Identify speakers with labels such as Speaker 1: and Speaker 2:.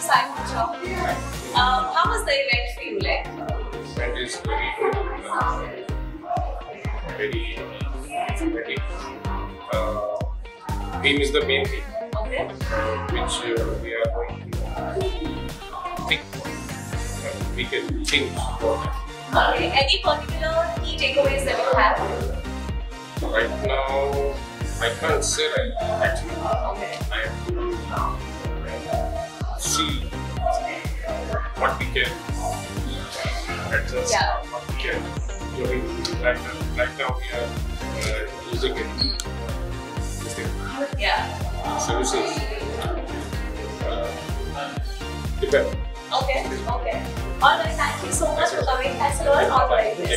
Speaker 1: Cyfuture. How was the event for you?
Speaker 2: Event is very good. Very theme is the main thing.
Speaker 1: Okay.
Speaker 2: Which we are going to think. We can think about it.
Speaker 1: Okay. Any particular key takeaways that you have?
Speaker 2: Right now, I can't say right now, actually.
Speaker 1: Okay.
Speaker 2: I have to see what we can adjust, what we can do. Right now we are using it.
Speaker 1: Yeah.
Speaker 2: Services. Depend.
Speaker 1: Okay. Alright, thank you so much for coming. Thanks a lot. All right.